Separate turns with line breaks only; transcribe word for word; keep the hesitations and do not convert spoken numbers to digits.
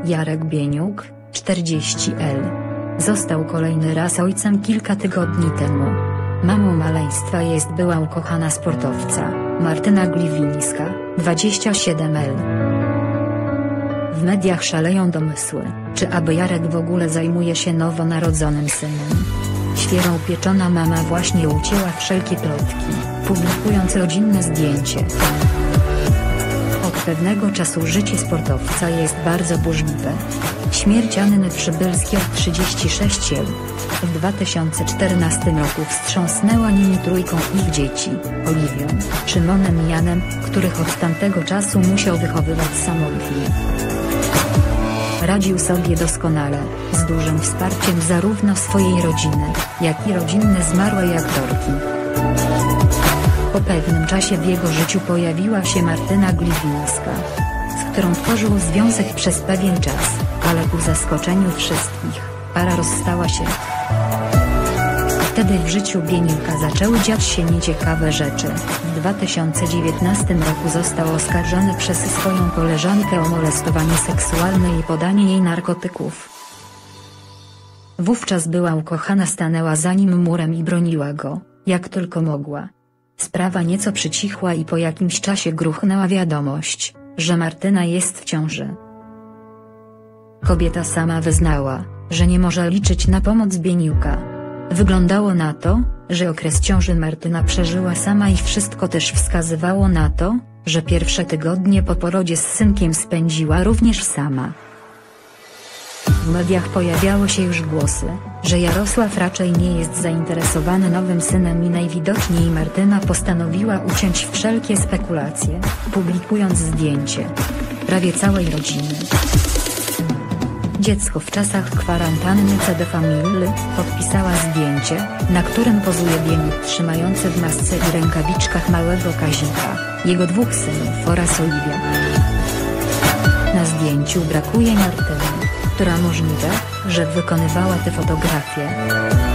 Jarek Bieniuk, czterdzieści lat. Został kolejny raz ojcem kilka tygodni temu. Mamą maleństwa jest była ukochana sportowca, Martyna Gliwińska, dwadzieścia siedem lat. W mediach szaleją domysły, czy aby Jarek w ogóle zajmuje się nowonarodzonym synem. Świeżo upieczona mama właśnie ucięła wszelkie plotki, publikując rodzinne zdjęcie. Od pewnego czasu życie sportowca jest bardzo burzliwe. Śmierć Anny Przybylskiej od trzydziestu sześciu lat. W dwa tysiące czternastym roku wstrząsnęła nimi trójką ich dzieci, Oliwią, Szymonem i Janem, których od tamtego czasu musiał wychowywać samotnie. Radził sobie doskonale, z dużym wsparciem zarówno swojej rodziny, jak i rodziny zmarłej aktorki. Po pewnym czasie w jego życiu pojawiła się Martyna Gliwińska, z którą tworzył związek przez pewien czas, ale ku zaskoczeniu wszystkich, para rozstała się. Wtedy w życiu Bieniuka zaczęły dziać się nieciekawe rzeczy. W dwa tysiące dziewiętnastym roku został oskarżony przez swoją koleżankę o molestowanie seksualne i podanie jej narkotyków. Wówczas była ukochana stanęła za nim murem i broniła go, jak tylko mogła. Sprawa nieco przycichła i po jakimś czasie gruchnęła wiadomość, że Martyna jest w ciąży. Kobieta sama wyznała, że nie może liczyć na pomoc Bieniuka. Wyglądało na to, że okres ciąży Martyna przeżyła sama i wszystko też wskazywało na to, że pierwsze tygodnie po porodzie z synkiem spędziła również sama. W mediach pojawiały się już głosy, że Jarosław raczej nie jest zainteresowany nowym synem i najwidoczniej Martyna postanowiła uciąć wszelkie spekulacje, publikując zdjęcie prawie całej rodziny. Dziecko w czasach kwarantanny C D Family podpisała zdjęcie, na którym pozuje Bieniuk trzymający w masce i rękawiczkach małego Kazika, jego dwóch synów oraz Oliwia. Na zdjęciu brakuje Martyny, która możliwe, że wykonywała te fotografie.